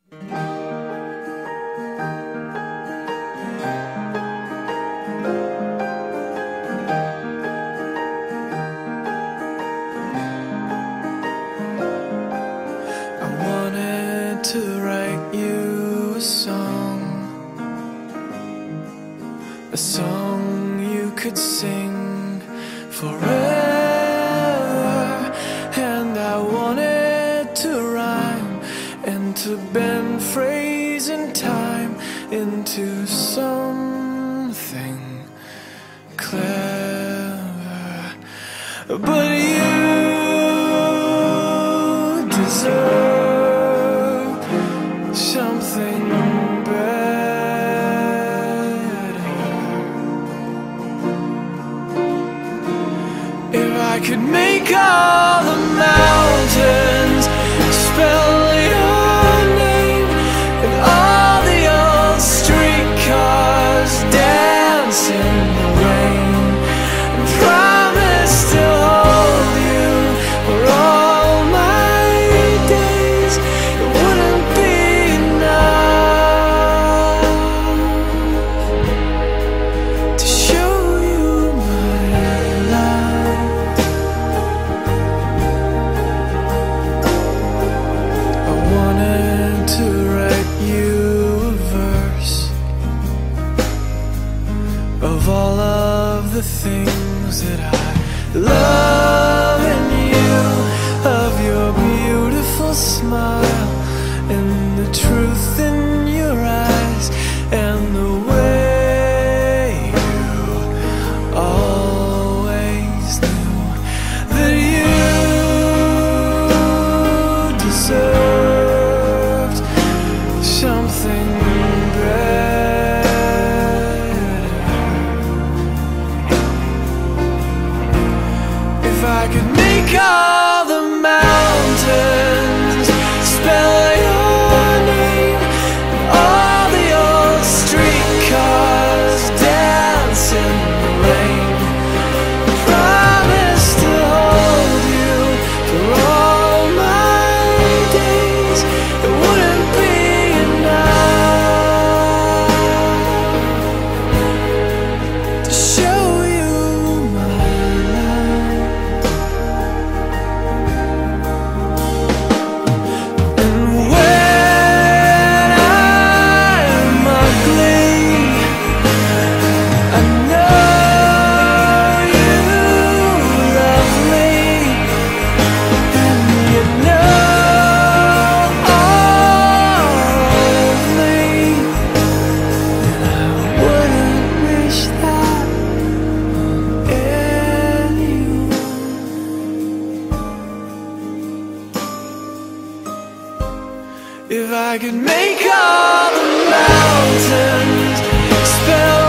I wanted to write you a song you could sing forever, and I wanted to rhyme and to bend phrase and time into something clever, but you deserve something better. If I could make all the mountains spell your name, and all the old streetcars dance in the rain, and promise to hold you for all my days, it wouldn't be enough to show you my love. I wanted to write you a verse of all of the things that I love in you, of your beautiful smile and the truth in your eyes, and the way you always knew that you deserved something better. If I could make all the mountains spell your name, and all the old streetcars dance in the rain, promise to hold you for all my days, it wouldn't be enough to show you my love. And when I'm ugly, I know you love me, and you know all of me, and I wouldn't wish that on anyone. If I could make all the mountains spell